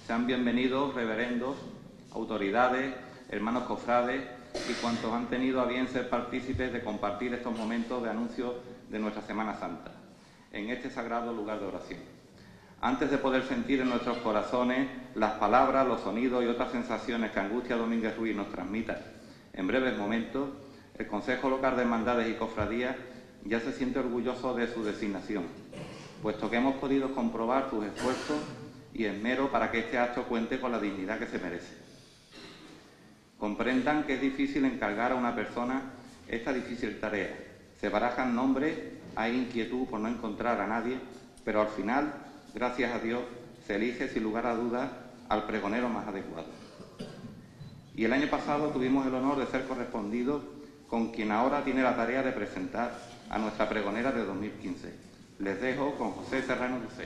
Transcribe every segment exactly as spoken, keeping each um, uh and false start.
Sean bienvenidos reverendos, autoridades, hermanos cofrades y cuantos han tenido a bien ser partícipes de compartir estos momentos de anuncio de nuestra Semana Santa, en este sagrado lugar de oración. Antes de poder sentir en nuestros corazones las palabras, los sonidos y otras sensaciones que Angustia Domínguez Ruiz nos transmita en breves momentos, el Consejo Local de Hermandades y Cofradías ya se siente orgulloso de su designación, puesto que hemos podido comprobar sus esfuerzos y esmero para que este acto cuente con la dignidad que se merece. Comprendan que es difícil encargar a una persona esta difícil tarea. Se barajan nombres, hay inquietud por no encontrar a nadie, pero al final, gracias a Dios, se elige sin lugar a dudas al pregonero más adecuado. Y el año pasado tuvimos el honor de ser correspondidos con quien ahora tiene la tarea de presentar a nuestra pregonera de dos mil quince. Les dejo con José Serrano Lucé.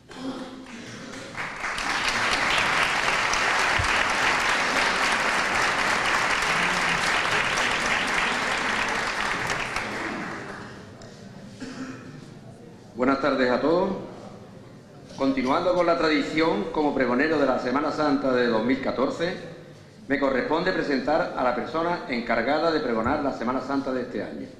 Buenas tardes a todos. Continuando con la tradición como pregonero de la Semana Santa de dos mil catorce, me corresponde presentar a la persona encargada de pregonar la Semana Santa de este año.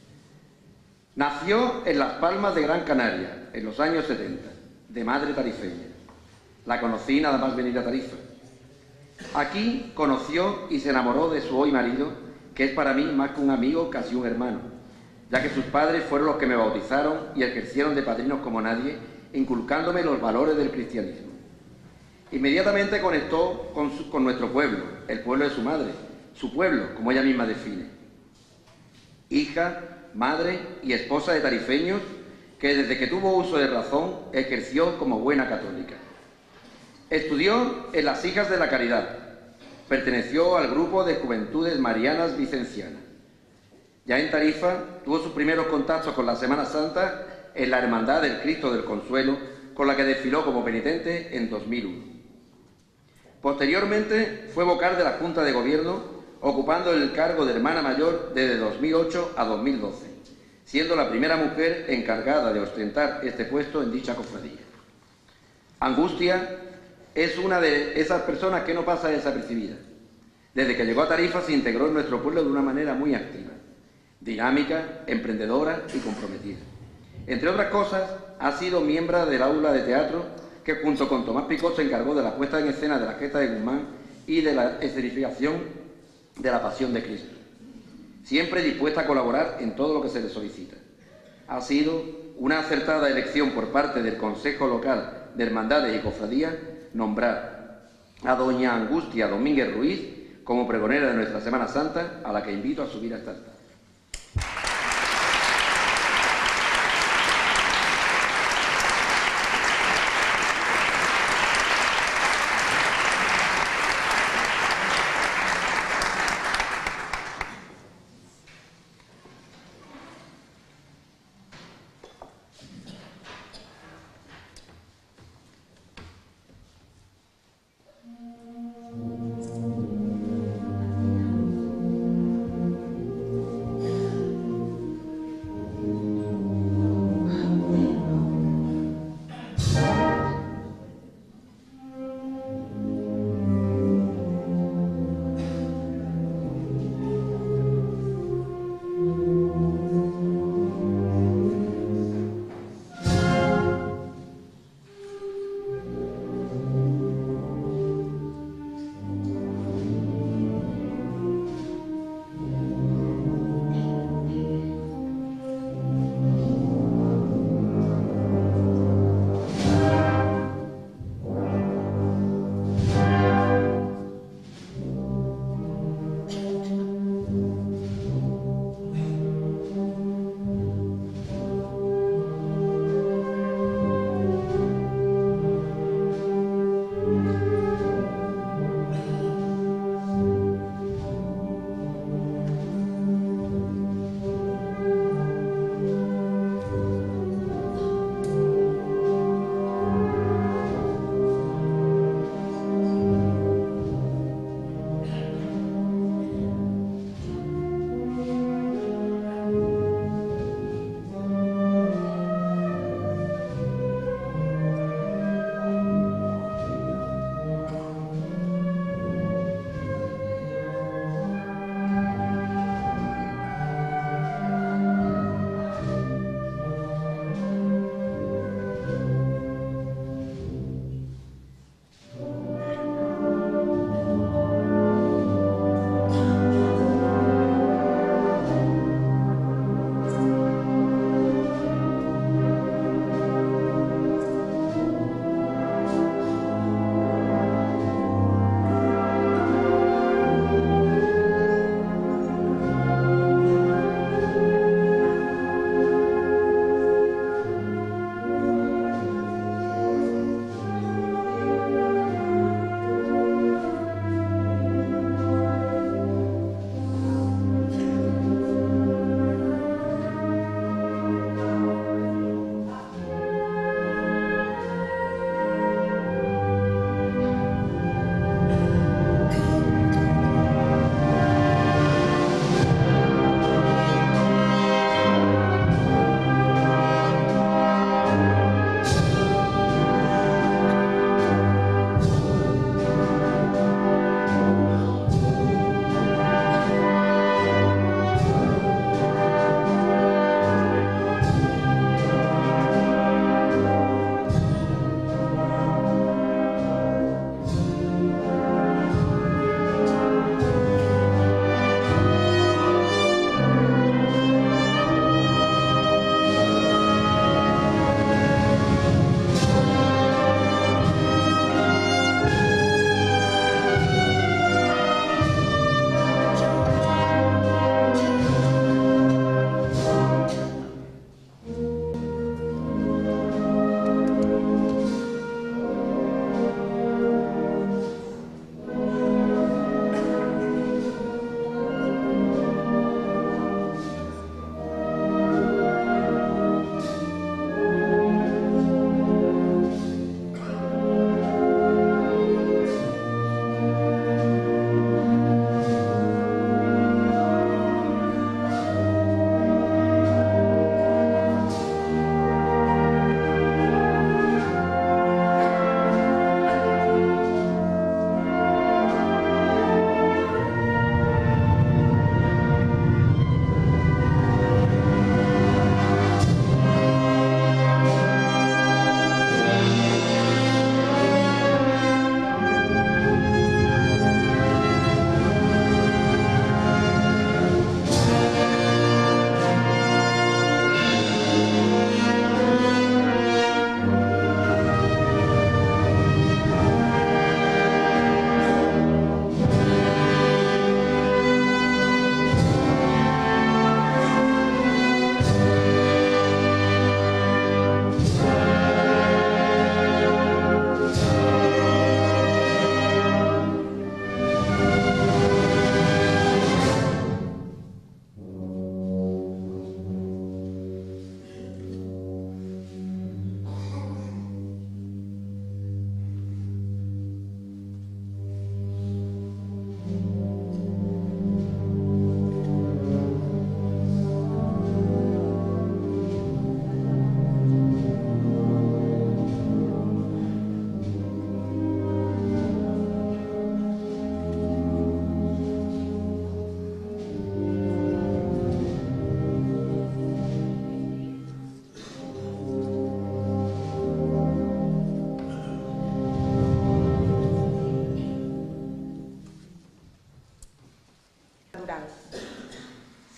Nació en Las Palmas de Gran Canaria, en los años setenta, de madre tarifeña. La conocí nada más venir a Tarifa. Aquí conoció y se enamoró de su hoy marido, que es para mí más que un amigo, casi un hermano, ya que sus padres fueron los que me bautizaron y ejercieron de padrinos como nadie, inculcándome los valores del cristianismo. Inmediatamente conectó con, su, con nuestro pueblo, el pueblo de su madre, su pueblo, como ella misma define. Hija, madre y esposa de tarifeños que desde que tuvo uso de razón ejerció como buena católica. Estudió en las Hijas de la Caridad, perteneció al grupo de Juventudes Marianas Vicencianas. Ya en Tarifa tuvo sus primeros contactos con la Semana Santa en la Hermandad del Cristo del Consuelo, con la que desfiló como penitente en dos mil uno. Posteriormente fue vocal de la Junta de Gobierno, ocupando el cargo de hermana mayor desde dos mil ocho a dos mil doce, siendo la primera mujer encargada de ostentar este puesto en dicha cofradía. Angustia es una de esas personas que no pasa desapercibida. Desde que llegó a Tarifa se integró en nuestro pueblo de una manera muy activa, dinámica, emprendedora y comprometida. Entre otras cosas, ha sido miembro del aula de teatro que junto con Tomás Picot se encargó de la puesta en escena de la Gesta de Guzmán y de la escenificación de la Pasión de Cristo. Siempre dispuesta a colaborar en todo lo que se le solicita. Ha sido una acertada elección por parte del Consejo Local de Hermandades y Cofradías nombrar a doña Angustia Domínguez Ruiz como pregonera de nuestra Semana Santa, a la que invito a subir a esta altar.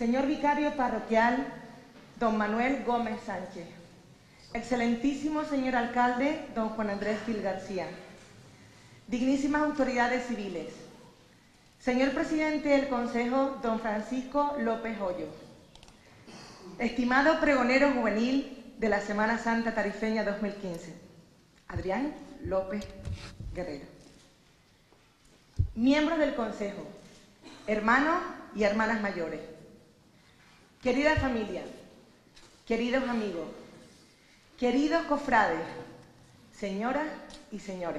señor vicario parroquial, don Manuel Gómez Sánchez, excelentísimo señor alcalde, don Juan Andrés Gil García, dignísimas autoridades civiles, señor presidente del Consejo, don Francisco López Hoyo, estimado pregonero juvenil de la Semana Santa Tarifeña dos mil quince, Adrián López Guerrero, miembros del Consejo, hermanos y hermanas mayores, querida familia, queridos amigos, queridos cofrades, señoras y señores,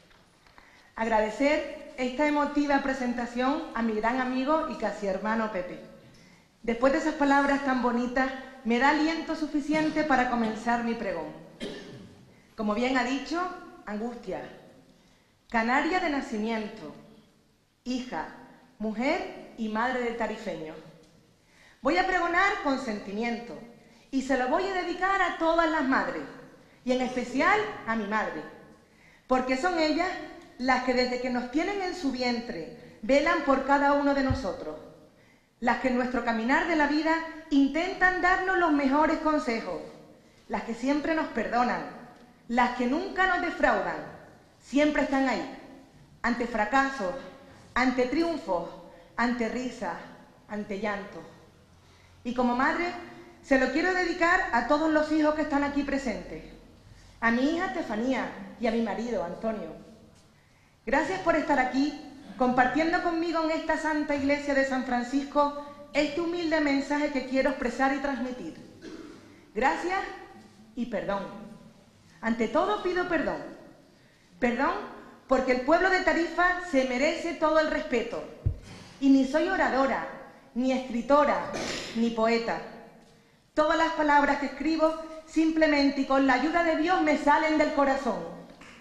agradecer esta emotiva presentación a mi gran amigo y casi hermano Pepe. Después de esas palabras tan bonitas, me da aliento suficiente para comenzar mi pregón. Como bien ha dicho, Angustia, canaria de nacimiento, hija, mujer y madre de tarifeños. Voy a pregonar con sentimiento y se lo voy a dedicar a todas las madres, y en especial a mi madre, porque son ellas las que desde que nos tienen en su vientre velan por cada uno de nosotros, las que en nuestro caminar de la vida intentan darnos los mejores consejos, las que siempre nos perdonan, las que nunca nos defraudan, siempre están ahí, ante fracasos, ante triunfos, ante risas, ante llantos. Y como madre, se lo quiero dedicar a todos los hijos que están aquí presentes, a mi hija Estefanía y a mi marido Antonio. Gracias por estar aquí, compartiendo conmigo en esta Santa Iglesia de San Francisco este humilde mensaje que quiero expresar y transmitir. Gracias y perdón. Ante todo pido perdón. Perdón porque el pueblo de Tarifa se merece todo el respeto. Y ni soy oradora, ni escritora, ni poeta. Todas las palabras que escribo simplemente y con la ayuda de Dios me salen del corazón.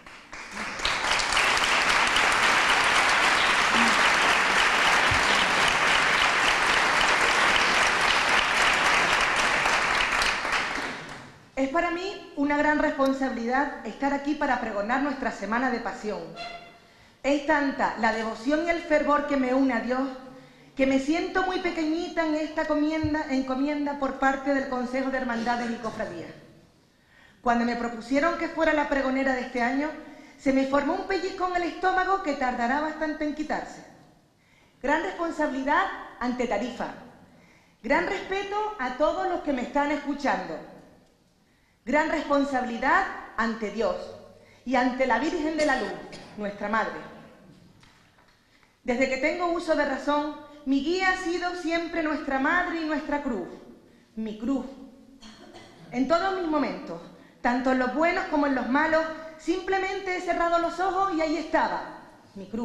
Es para mí una gran responsabilidad estar aquí para pregonar nuestra Semana de Pasión. Es tanta la devoción y el fervor que me une a Dios que me siento muy pequeñita en esta encomienda, encomienda por parte del Consejo de Hermandades y Cofradías. Cuando me propusieron que fuera la pregonera de este año, se me formó un pellizco en el estómago que tardará bastante en quitarse. Gran responsabilidad ante Tarifa. Gran respeto a todos los que me están escuchando. Gran responsabilidad ante Dios y ante la Virgen de la Luz, nuestra Madre. Desde que tengo uso de razón, mi guía ha sido siempre nuestra Madre y nuestra cruz, mi cruz. En todos mis momentos, tanto en los buenos como en los malos, simplemente he cerrado los ojos y ahí estaba, mi cruz.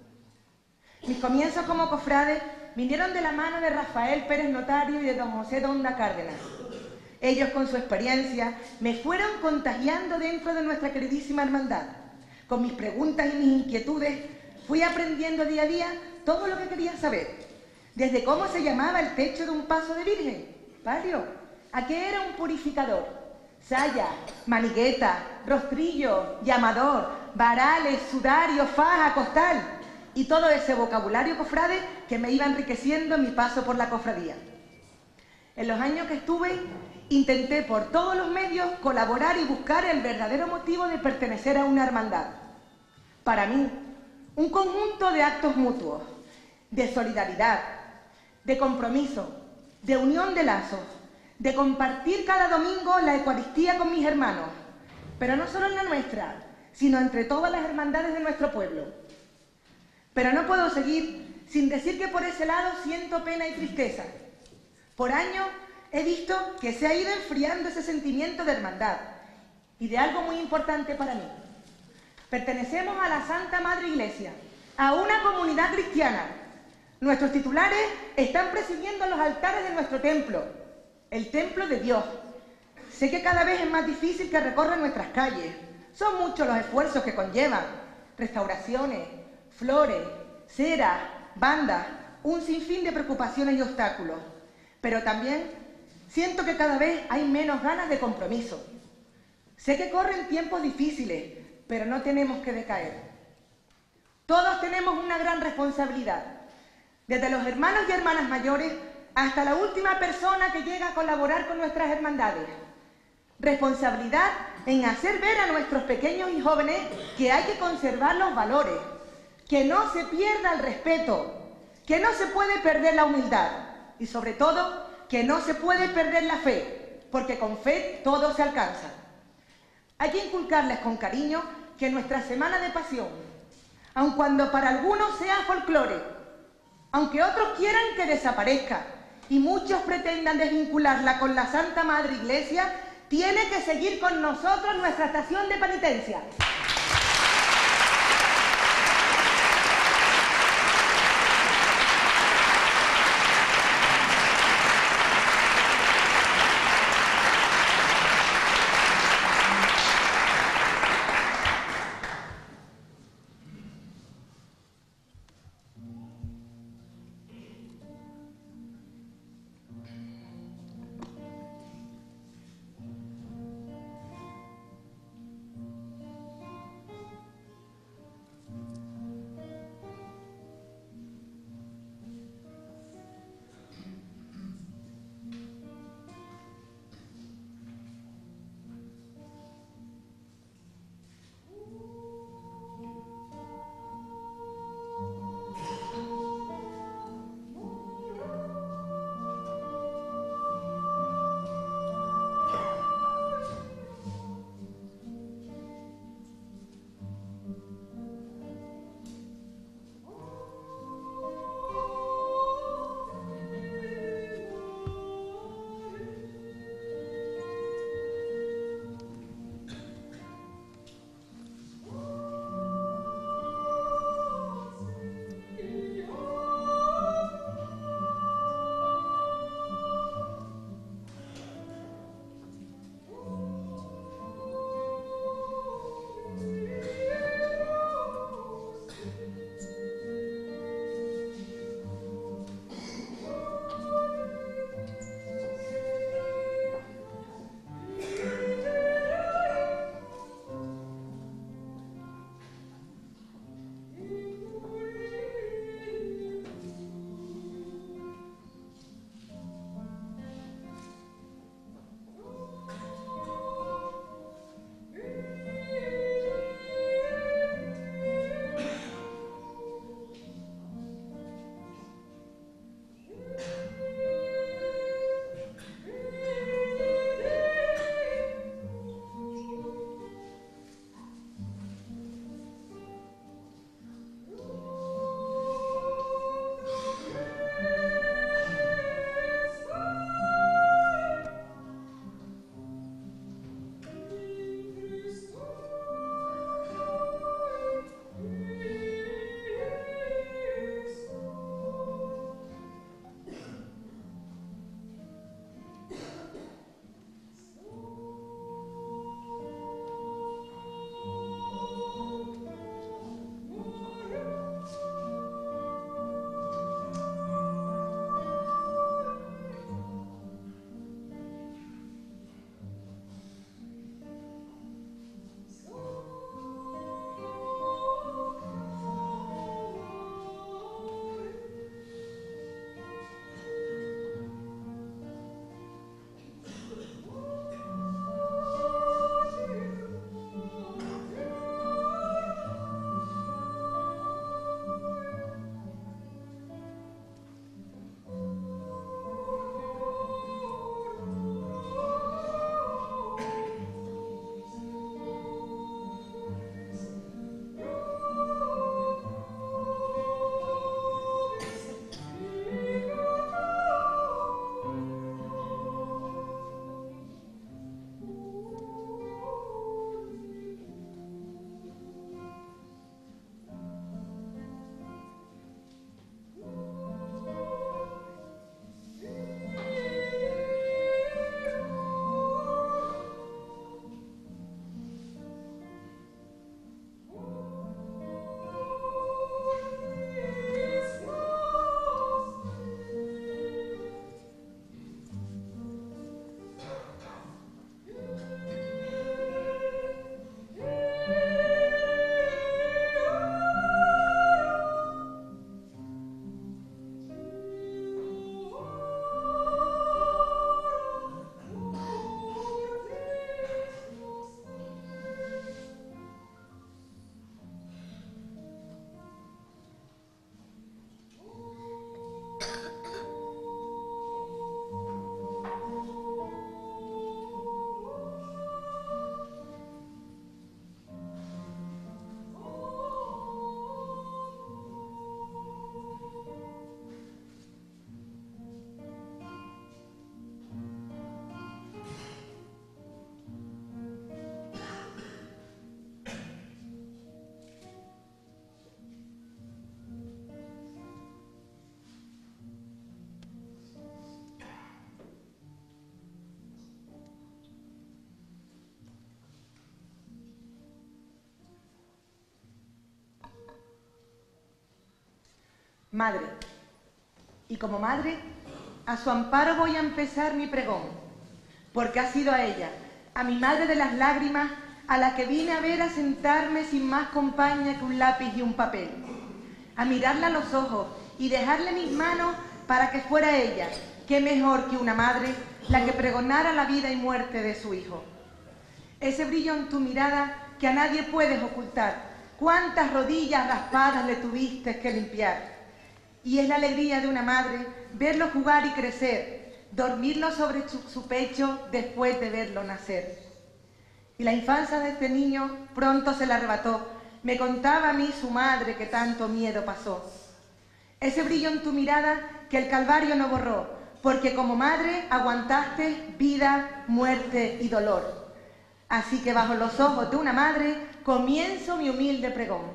Mis comienzos como cofrade vinieron de la mano de Rafael Pérez Notario y de don José Donda Cárdenas. Ellos, con su experiencia, me fueron contagiando dentro de nuestra queridísima hermandad. Con mis preguntas y mis inquietudes, fui aprendiendo día a día todo lo que quería saber. Desde cómo se llamaba el techo de un paso de virgen, palio, a qué era un purificador, saya, manigueta, rostrillo, llamador, varales, sudario, faja, costal, y todo ese vocabulario cofrade que me iba enriqueciendo en mi paso por la cofradía. En los años que estuve, intenté por todos los medios colaborar y buscar el verdadero motivo de pertenecer a una hermandad. Para mí, un conjunto de actos mutuos, de solidaridad, de compromiso, de unión de lazos, de compartir cada domingo la Eucaristía con mis hermanos, pero no solo en la nuestra, sino entre todas las hermandades de nuestro pueblo. Pero no puedo seguir sin decir que por ese lado siento pena y tristeza. Por años he visto que se ha ido enfriando ese sentimiento de hermandad y de algo muy importante para mí. Pertenecemos a la Santa Madre Iglesia, a una comunidad cristiana. Nuestros titulares están presidiendo los altares de nuestro templo, el templo de Dios. Sé que cada vez es más difícil que recorran nuestras calles. Son muchos los esfuerzos que conllevan. Restauraciones, flores, cera, bandas, un sinfín de preocupaciones y obstáculos. Pero también siento que cada vez hay menos ganas de compromiso. Sé que corren tiempos difíciles, pero no tenemos que decaer. Todos tenemos una gran responsabilidad, desde los hermanos y hermanas mayores hasta la última persona que llega a colaborar con nuestras hermandades. Responsabilidad en hacer ver a nuestros pequeños y jóvenes que hay que conservar los valores, que no se pierda el respeto, que no se puede perder la humildad y, sobre todo, que no se puede perder la fe, porque con fe todo se alcanza. Hay que inculcarles con cariño que nuestra Semana de Pasión, aun cuando para algunos sea folclore, aunque otros quieran que desaparezca y muchos pretendan desvincularla con la Santa Madre Iglesia, tiene que seguir con nosotros nuestra estación de penitencia. madre. Y como madre, a su amparo voy a empezar mi pregón, porque ha sido a ella, a mi madre de las lágrimas, a la que vine a ver a sentarme sin más compañía que un lápiz y un papel, a mirarla a los ojos y dejarle mis manos para que fuera ella, qué mejor que una madre, la que pregonara la vida y muerte de su hijo. Ese brillo en tu mirada que a nadie puedes ocultar, cuántas rodillas raspadas le tuviste que limpiar. Y es la alegría de una madre verlo jugar y crecer, dormirlo sobre su, su pecho después de verlo nacer. Y la infancia de este niño pronto se la arrebató, me contaba a mí su madre que tanto miedo pasó. Ese brillo en tu mirada que el Calvario no borró, porque como madre aguantaste vida, muerte y dolor. Así que bajo los ojos de una madre comienzo mi humilde pregón.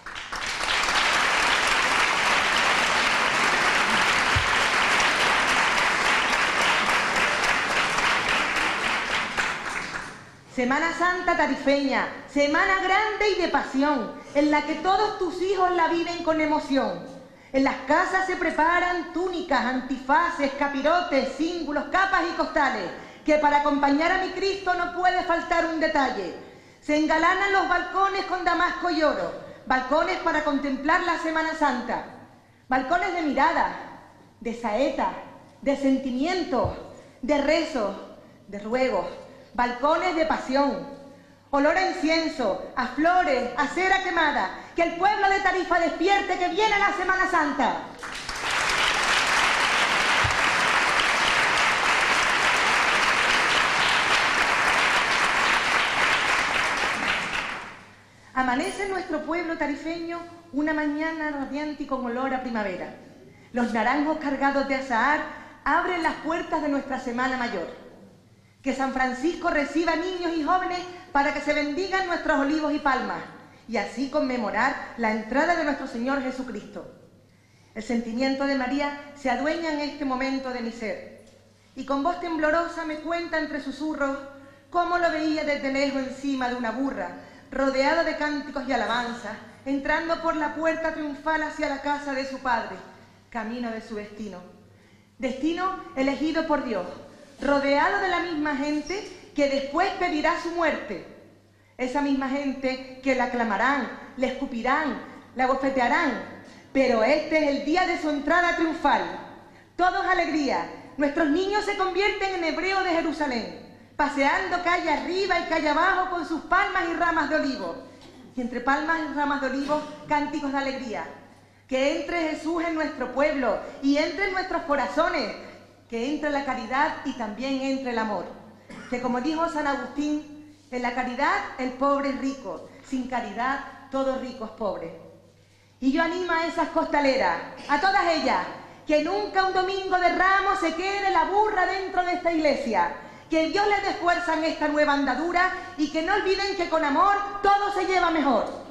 Semana Santa tarifeña, semana grande y de pasión, en la que todos tus hijos la viven con emoción. En las casas se preparan túnicas, antifaces, capirotes, cíngulos, capas y costales, que para acompañar a mi Cristo no puede faltar un detalle. Se engalanan los balcones con damasco y oro, balcones para contemplar la Semana Santa, balcones de mirada, de saeta, de sentimientos, de rezos, de ruegos, balcones de pasión, olor a incienso, a flores, a cera quemada, que el pueblo de Tarifa despierte que viene la Semana Santa. Amanece en nuestro pueblo tarifeño una mañana radiante y con olor a primavera. Los naranjos cargados de azahar abren las puertas de nuestra Semana Mayor. Que San Francisco reciba niños y jóvenes para que se bendigan nuestros olivos y palmas y así conmemorar la entrada de nuestro Señor Jesucristo. El sentimiento de María se adueña en este momento de mi ser y con voz temblorosa me cuenta entre susurros cómo lo veía desde lejos encima de una burra, rodeado de cánticos y alabanzas, entrando por la puerta triunfal hacia la casa de su padre, camino de su destino. Destino elegido por Dios, rodeado de la misma gente que después pedirá su muerte. Esa misma gente que la aclamarán, le escupirán, la bofetearán. Pero este es el día de su entrada triunfal. Todos alegría. Nuestros niños se convierten en hebreos de Jerusalén, paseando calle arriba y calle abajo con sus palmas y ramas de olivo. Y entre palmas y ramas de olivo, cánticos de alegría. Que entre Jesús en nuestro pueblo y entre en nuestros corazones, que entre la caridad y también entre el amor. Que como dijo San Agustín, en la caridad el pobre es rico, sin caridad todo rico es pobre. Y yo animo a esas costaleras, a todas ellas, que nunca un domingo de Ramos se quede la burra dentro de esta iglesia, que Dios les dé fuerza en esta nueva andadura y que no olviden que con amor todo se lleva mejor.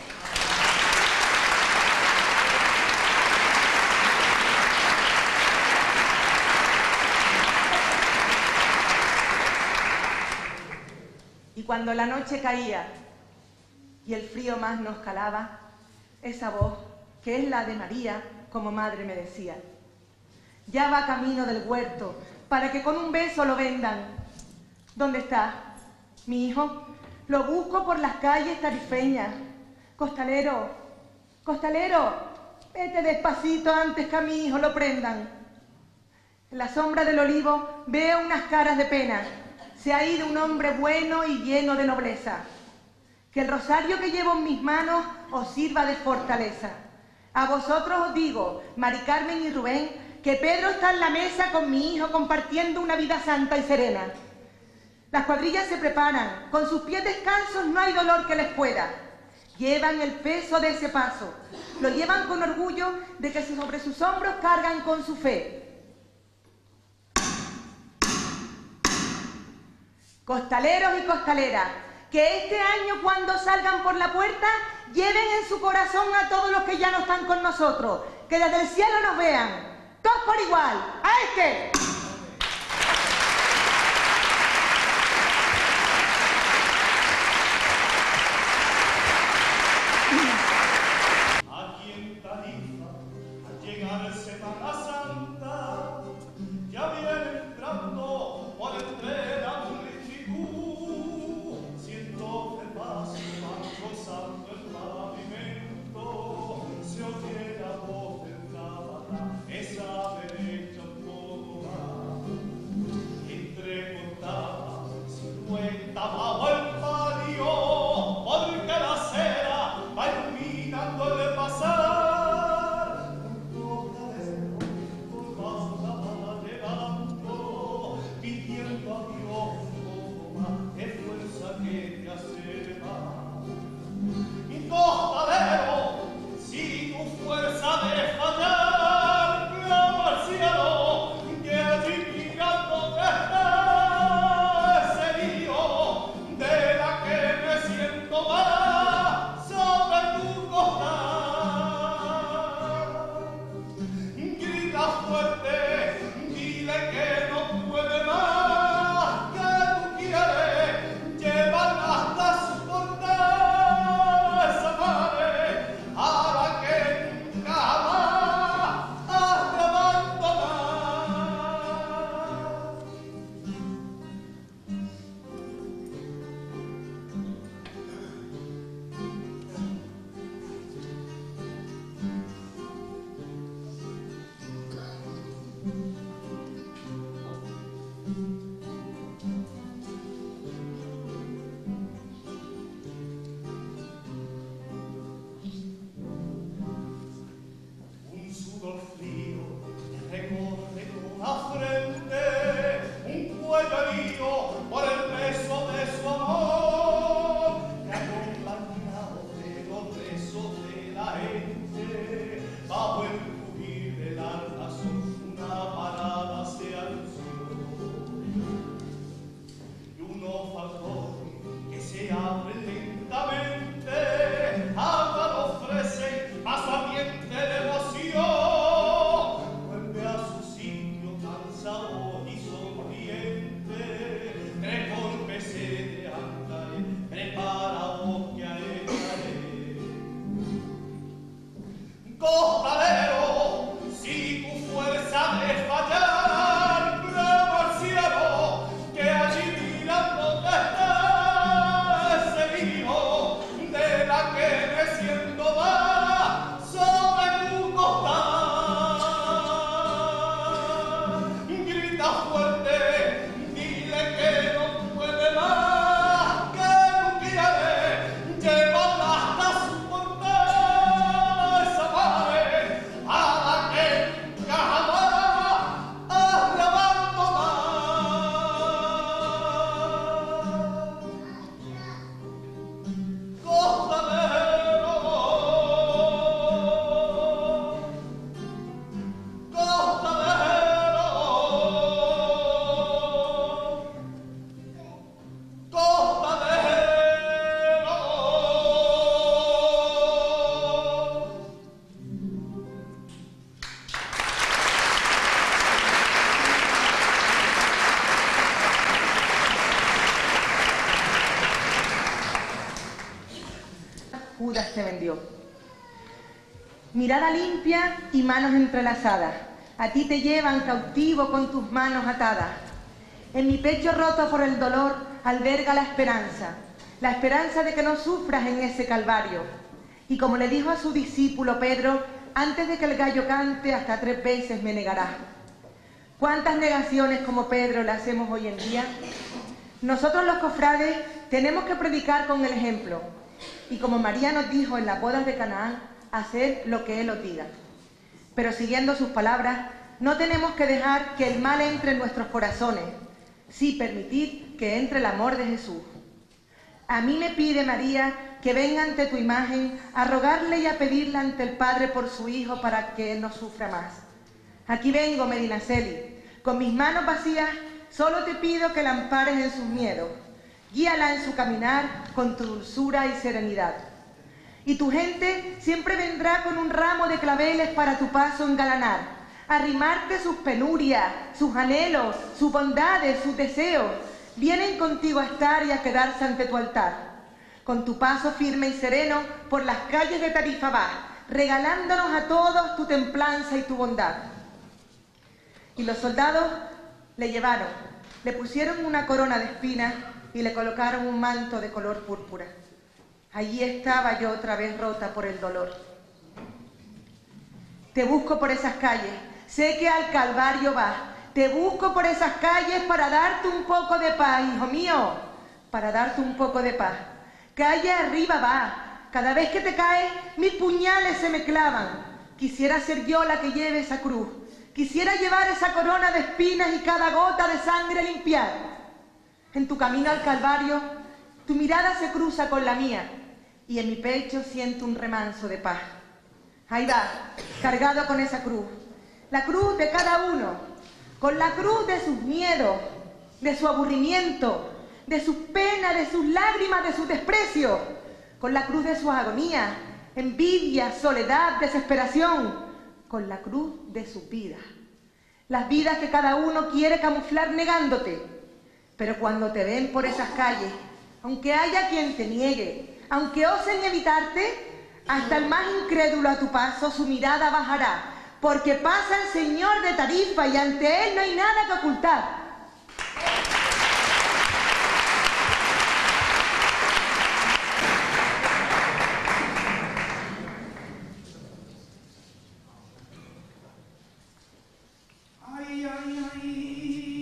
Y cuando la noche caía y el frío más nos calaba, esa voz, que es la de María, como madre me decía, ya va camino del huerto para que con un beso lo vendan. ¿Dónde está mi hijo? Lo busco por las calles tarifeñas. Costalero, costalero, vete despacito antes que a mi hijo lo prendan. En la sombra del olivo veo unas caras de pena. Se ha ido un hombre bueno y lleno de nobleza. Que el rosario que llevo en mis manos os sirva de fortaleza. A vosotros os digo, Mari Carmen y Rubén, que Pedro está en la mesa con mi hijo compartiendo una vida santa y serena. Las cuadrillas se preparan, con sus pies descalzos no hay dolor que les pueda. Llevan el peso de ese paso, lo llevan con orgullo de que sobre sus hombros cargan con su fe. Costaleros y costaleras, que este año cuando salgan por la puerta lleven en su corazón a todos los que ya no están con nosotros, que desde el cielo nos vean, todos por igual, ¡a este! Aquí en Tarifa, al llegar Judas te vendió. Mirada limpia y manos entrelazadas, a ti te llevan cautivo con tus manos atadas. En mi pecho roto por el dolor alberga la esperanza, la esperanza de que no sufras en ese calvario. Y como le dijo a su discípulo Pedro, antes de que el gallo cante, hasta tres veces me negarás. ¿Cuántas negaciones como Pedro le hacemos hoy en día? Nosotros los cofrades tenemos que predicar con el ejemplo. Y como María nos dijo en las bodas de Canaán, hacer lo que Él os diga. Pero siguiendo sus palabras, no tenemos que dejar que el mal entre en nuestros corazones, sí permitir que entre el amor de Jesús. A mí me pide María que venga ante tu imagen a rogarle y a pedirle ante el Padre por su Hijo para que Él no sufra más. Aquí vengo, Medinaceli, con mis manos vacías, solo te pido que la ampares en sus miedos. Guíala en su caminar con tu dulzura y serenidad. Y tu gente siempre vendrá con un ramo de claveles para tu paso engalanar, arrimarte sus penurias, sus anhelos, sus bondades, sus deseos. Vienen contigo a estar y a quedarse ante tu altar. Con tu paso firme y sereno por las calles de Tarifa vas, regalándonos a todos tu templanza y tu bondad. Y los soldados le llevaron, le pusieron una corona de espinas y le colocaron un manto de color púrpura. Allí estaba yo otra vez rota por el dolor. Te busco por esas calles, sé que al Calvario vas. Te busco por esas calles para darte un poco de paz, hijo mío, para darte un poco de paz. Calle arriba va, cada vez que te caes, mis puñales se me clavan. Quisiera ser yo la que lleve esa cruz, quisiera llevar esa corona de espinas y cada gota de sangre limpiar. En tu camino al Calvario, tu mirada se cruza con la mía y en mi pecho siento un remanso de paz. Ahí va, cargado con esa cruz, la cruz de cada uno, con la cruz de sus miedos, de su aburrimiento, de sus penas, de sus lágrimas, de sus desprecios, con la cruz de sus agonías, envidia, soledad, desesperación, con la cruz de sus vidas. Las vidas que cada uno quiere camuflar negándote, pero cuando te ven por esas calles, aunque haya quien te niegue, aunque osen evitarte, hasta el más incrédulo a tu paso su mirada bajará, porque pasa el Señor de Tarifa y ante Él no hay nada que ocultar. Ay, ay, ay.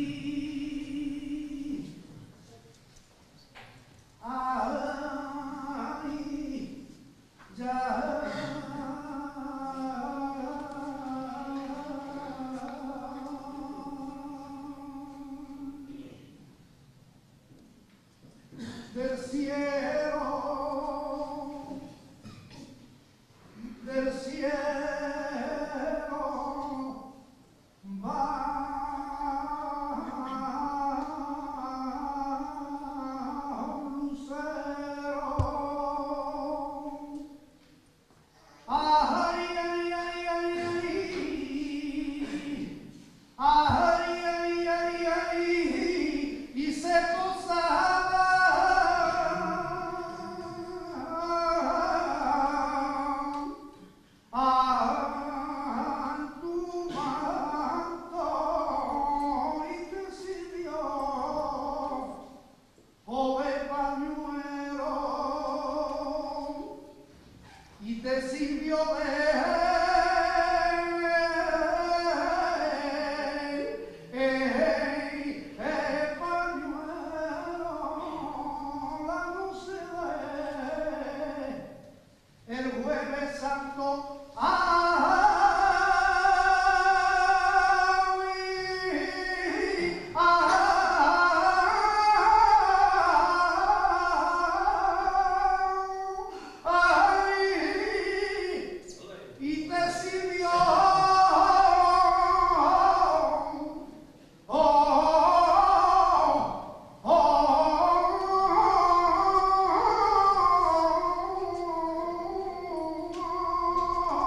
Ay, ya. Del cielo, del cielo, va un lucero. Ay, ay, ay, ay, ay, ay, ay, ay, ay, y se posaba. Te sirvió de el pañuelo, la luz de el Jueves Santo. Oh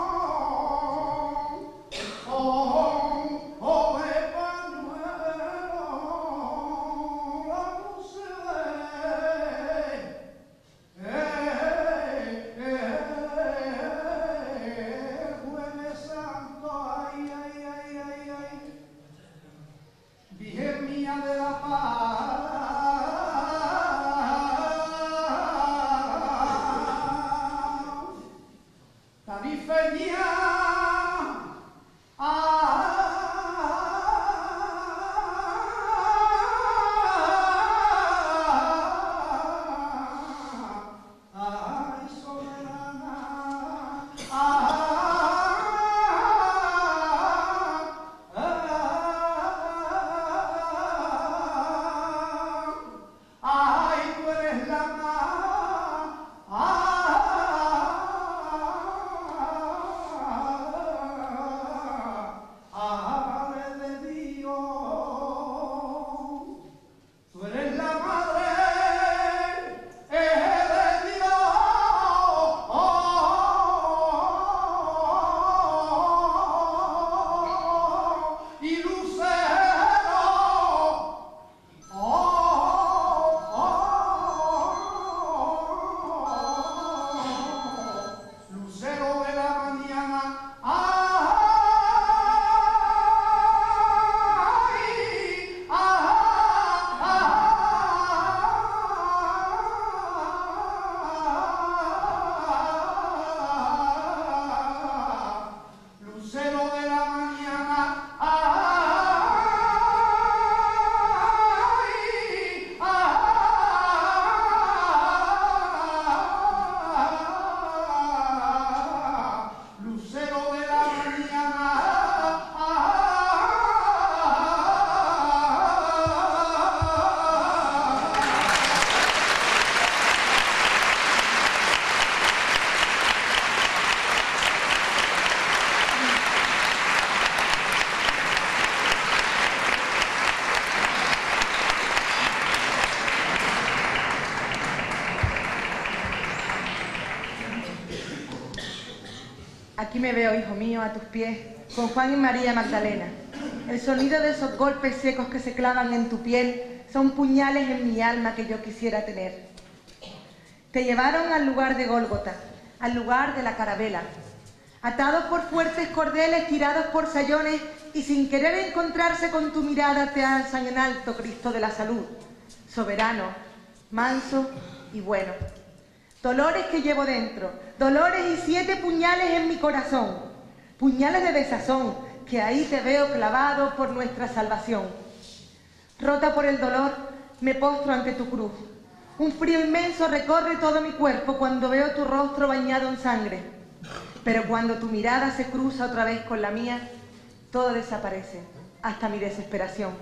Aquí me veo, hijo mío, a tus pies, con Juan y María Magdalena. El sonido de esos golpes secos que se clavan en tu piel son puñales en mi alma que yo quisiera tener. Te llevaron al lugar de Gólgota, al lugar de la carabela. Atados por fuertes cordeles, tirados por sayones, y sin querer encontrarse con tu mirada te alzan en alto, Cristo de la salud, soberano, manso y bueno. Dolores que llevo dentro, dolores y siete puñales en mi corazón, puñales de desazón, que ahí te veo clavado por nuestra salvación. Rota por el dolor, me postro ante tu cruz. Un frío inmenso recorre todo mi cuerpo cuando veo tu rostro bañado en sangre. Pero cuando tu mirada se cruza otra vez con la mía, todo desaparece, hasta mi desesperación.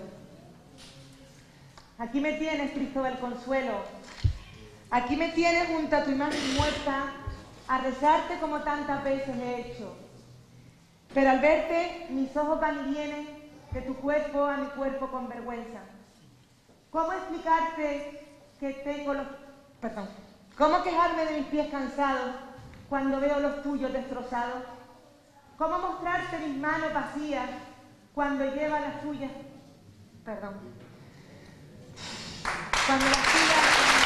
Aquí me tienes, Cristo del Consuelo. Aquí me tienes junto a tu imagen muerta, a rezarte como tantas veces he hecho. Pero al verte, mis ojos van y vienen de tu cuerpo a mi cuerpo con vergüenza. ¿Cómo explicarte que tengo los... Perdón. ¿Cómo quejarme de mis pies cansados cuando veo los tuyos destrozados? ¿Cómo mostrarte mis manos vacías cuando lleva las tuyas? Perdón. Cuando las tuyas...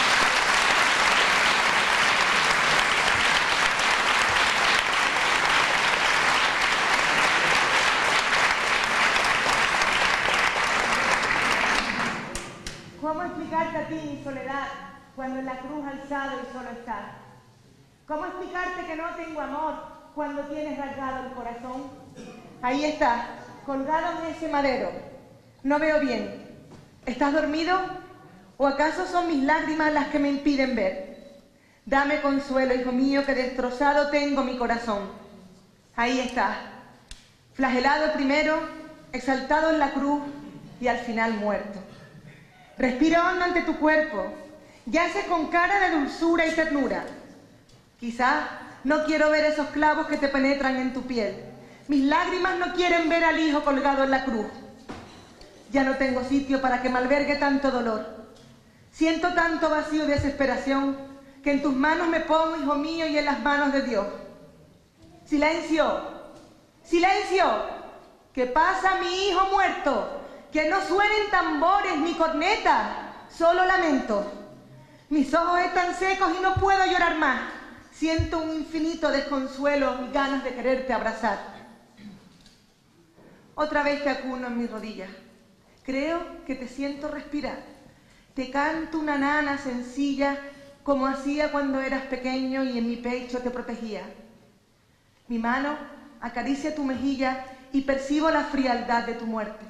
¿Cómo explicarte a ti mi soledad cuando en la cruz alzado y solo estás? ¿Cómo explicarte que no tengo amor cuando tienes rasgado el corazón? Ahí estás, colgado en ese madero. No veo bien. ¿Estás dormido? ¿O acaso son mis lágrimas las que me impiden ver? Dame consuelo, hijo mío, que destrozado tengo mi corazón. Ahí estás, flagelado primero, exaltado en la cruz y al final muerto. Respiro hondo ante tu cuerpo, yace con cara de dulzura y ternura. Quizás no quiero ver esos clavos que te penetran en tu piel. Mis lágrimas no quieren ver al Hijo colgado en la cruz. Ya no tengo sitio para que me albergue tanto dolor. Siento tanto vacío y desesperación que en tus manos me pongo, hijo mío, y en las manos de Dios. ¡Silencio! ¡Silencio! ¿Qué pasa, mi hijo muerto? Que no suenen tambores ni cornetas, solo lamento. Mis ojos están secos y no puedo llorar más. Siento un infinito desconsuelo y ganas de quererte abrazar. Otra vez te acuno en mis rodillas. Creo que te siento respirar. Te canto una nana sencilla como hacía cuando eras pequeño y en mi pecho te protegía. Mi mano acaricia tu mejilla y percibo la frialdad de tu muerte.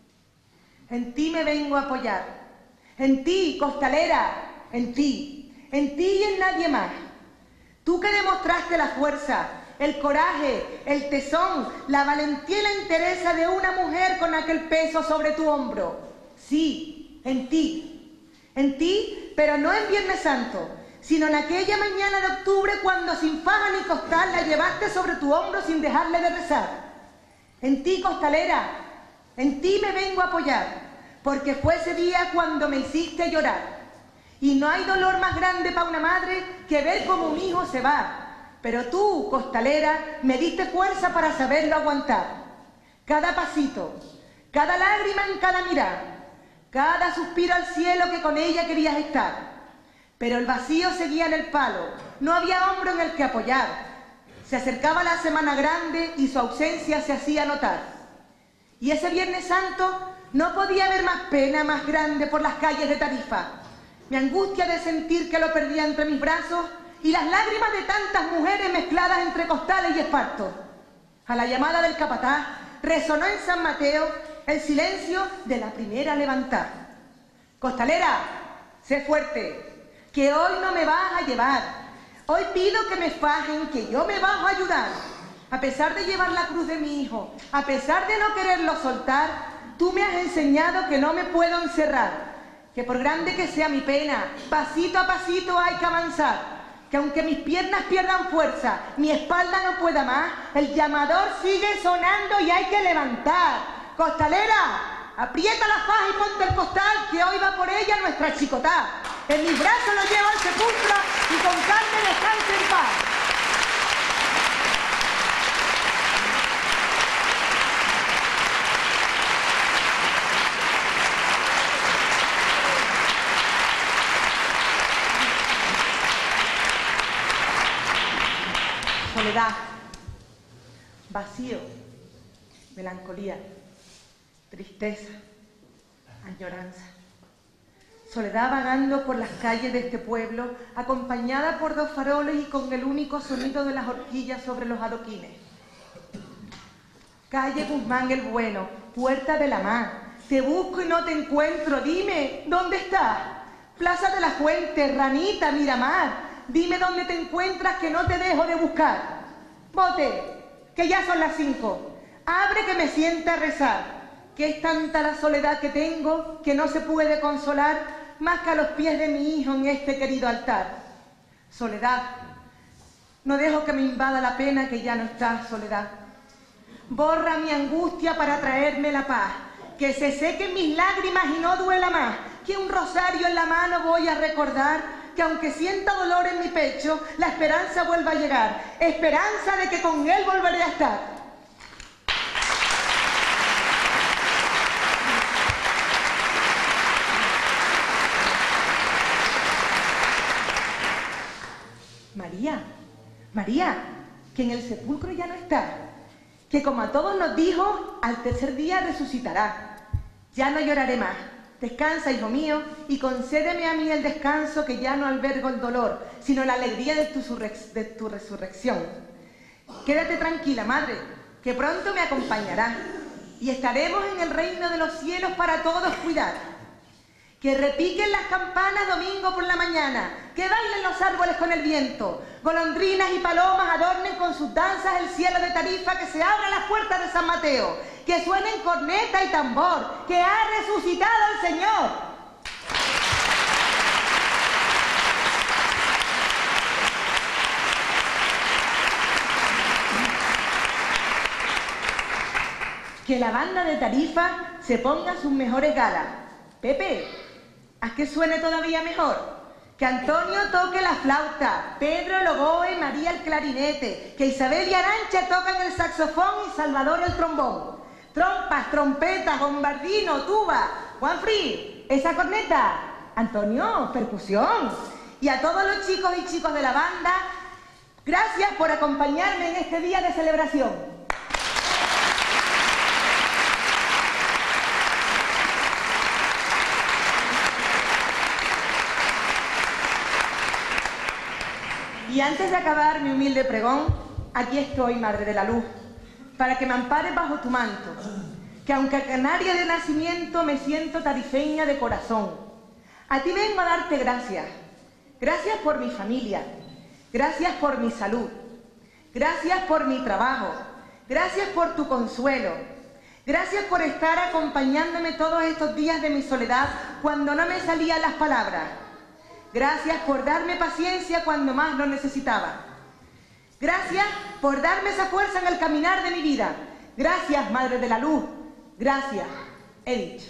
En ti me vengo a apoyar, en ti, costalera, en ti, en ti y en nadie más. Tú que demostraste la fuerza, el coraje, el tesón, la valentía y la entereza de una mujer con aquel peso sobre tu hombro. Sí, en ti, en ti, pero no en Viernes Santo, sino en aquella mañana de octubre cuando sin faja ni costal la llevaste sobre tu hombro sin dejarle de rezar. En ti, costalera, en ti me vengo a apoyar, porque fue ese día cuando me hiciste llorar. Y no hay dolor más grande para una madre que ver cómo un hijo se va. Pero tú, costalera, me diste fuerza para saberlo aguantar. Cada pasito, cada lágrima en cada mirada, cada suspiro al cielo que con ella querías estar. Pero el vacío seguía en el palo, no había hombro en el que apoyar. Se acercaba la Semana Grande y su ausencia se hacía notar. Y ese Viernes Santo no podía haber más pena más grande por las calles de Tarifa. Mi angustia de sentir que lo perdía entre mis brazos y las lágrimas de tantas mujeres mezcladas entre costales y espartos. A la llamada del capataz resonó en San Mateo el silencio de la primera levantada. Costalera, sé fuerte, que hoy no me vas a llevar. Hoy pido que me fajen, que yo me bajo a ayudar. A pesar de llevar la cruz de mi hijo, a pesar de no quererlo soltar, tú me has enseñado que no me puedo encerrar, que por grande que sea mi pena, pasito a pasito hay que avanzar, que aunque mis piernas pierdan fuerza, mi espalda no pueda más, el llamador sigue sonando y hay que levantar. Costalera, aprieta la faja y ponte el costal, que hoy va por ella nuestra chicotá. En mis brazos lo llevo al sepulcro y con carne descanse en paz. Soledad, vacío, melancolía, tristeza, añoranza. Soledad vagando por las calles de este pueblo, acompañada por dos faroles y con el único sonido de las horquillas sobre los adoquines. Calle Guzmán el Bueno, Puerta de la Mar. Te busco y no te encuentro. Dime, ¿dónde estás? Plaza de la Fuente, Ranita, Miramar. Dime dónde te encuentras que no te dejo de buscar. Bote, que ya son las cinco. Abre que me sienta a rezar. Que es tanta la soledad que tengo que no se puede consolar más que a los pies de mi hijo en este querido altar. Soledad, no dejo que me invada la pena que ya no está. Soledad, borra mi angustia para traerme la paz. Que se sequen mis lágrimas y no duela más. Que un rosario en la mano voy a recordar. Que aunque sienta dolor en mi pecho, la esperanza vuelva a llegar. Esperanza de que con él volveré a estar. María, María, que en el sepulcro ya no está, que como a todos nos dijo, al tercer día resucitará. Ya no lloraré más. Descansa, hijo mío, y concédeme a mí el descanso, que ya no albergo el dolor, sino la alegría de tu, de tu resurrección. Quédate tranquila, madre, que pronto me acompañarás, y estaremos en el reino de los cielos para todos cuidar. Que repiquen las campanas domingo por la mañana, que bailen los árboles con el viento, golondrinas y palomas adornen con sus danzas el cielo de Tarifa, que se abran las puertas de San Mateo, que suenen corneta y tambor, que ha resucitado el Señor. Que la banda de Tarifa se ponga sus mejores galas. Pepe, haz que suene todavía mejor. Que Antonio toque la flauta, Pedro el oboe, María el clarinete, que Isabel y Arancha tocan el saxofón y Salvador el trombón. Trompas, trompetas, bombardino, tuba. Juanfri, esa corneta. Antonio, percusión. Y a todos los chicos y chicos de la banda, gracias por acompañarme en este día de celebración. Y antes de acabar mi humilde pregón, aquí estoy, Madre de la Luz, para que me ampares bajo tu manto, que aunque canaria de nacimiento me siento tarifeña de corazón. A ti vengo a darte gracias, gracias por mi familia, gracias por mi salud, gracias por mi trabajo, gracias por tu consuelo, gracias por estar acompañándome todos estos días de mi soledad cuando no me salían las palabras. Gracias por darme paciencia cuando más lo necesitaba. Gracias por darme esa fuerza en el caminar de mi vida. Gracias, Madre de la Luz. Gracias, he dicho.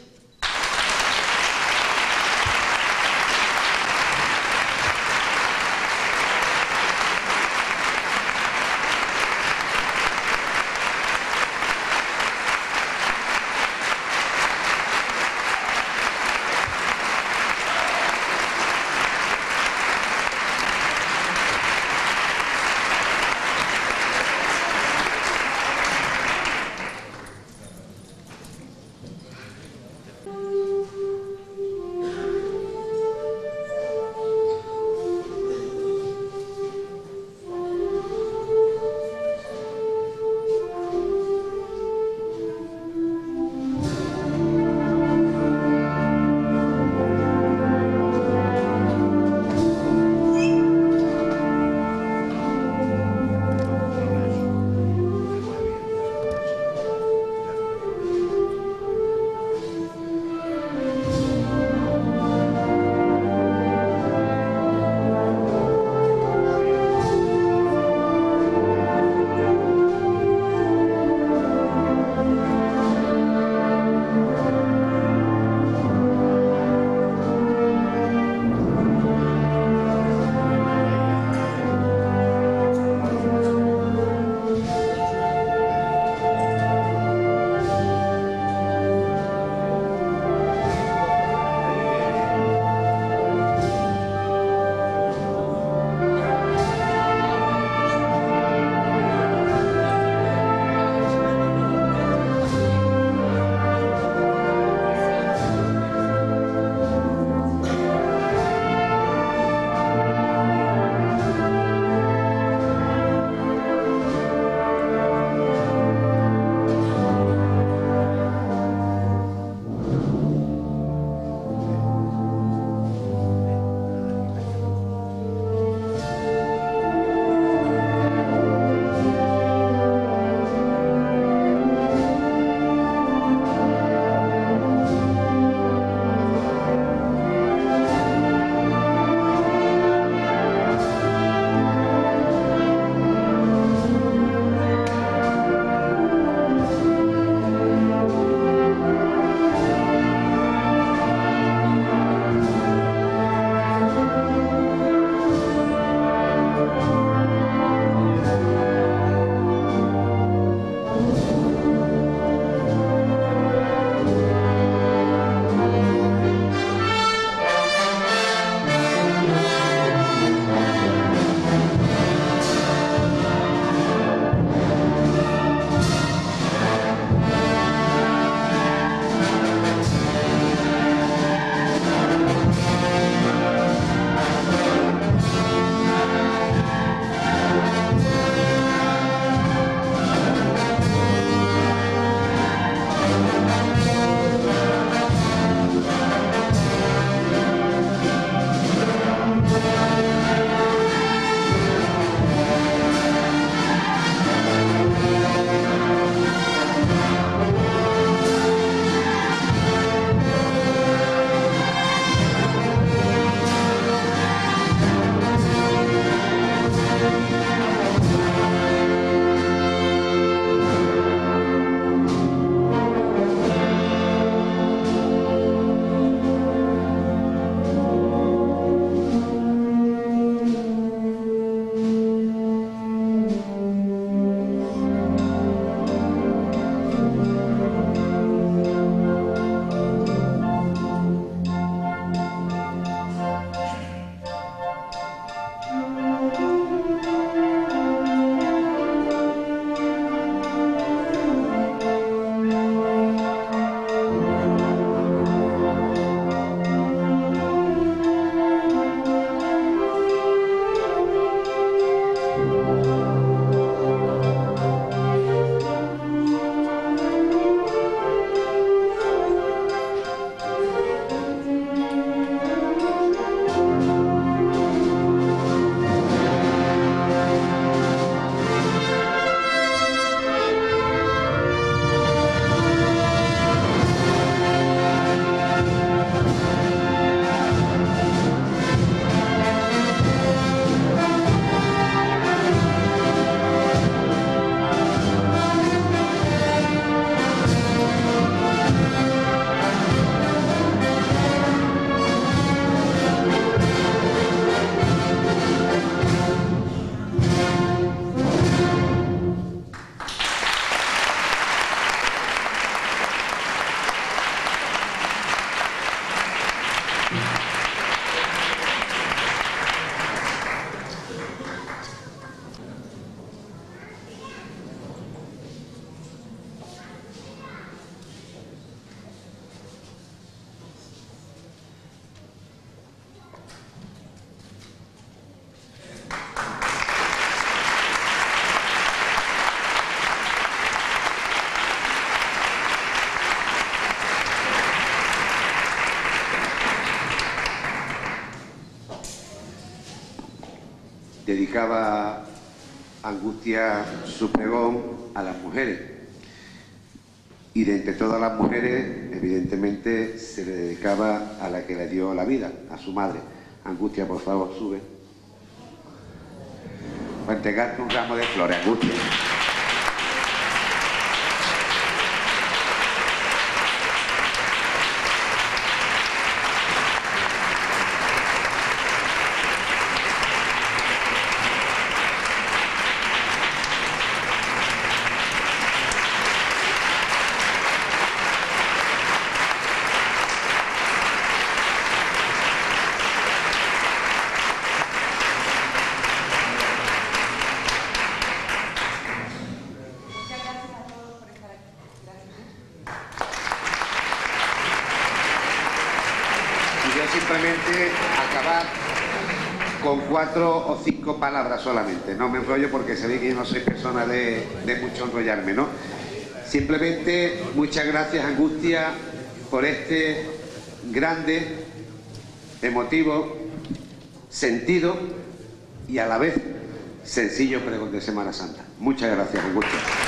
dedicaba Angustia su pregón a las mujeres. Y de entre todas las mujeres, evidentemente, se le dedicaba a la que le dio la vida, a su madre. Angustia, por favor, sube. Para entregarte un ramo de flores, Angustia. Simplemente acabar con cuatro o cinco palabras solamente. No me enrollo porque sabéis que yo no soy persona de, de mucho enrollarme, ¿no? Simplemente muchas gracias, Angustia, por este grande, emotivo, sentido y a la vez sencillo pregón de Semana Santa. Muchas gracias, Angustia.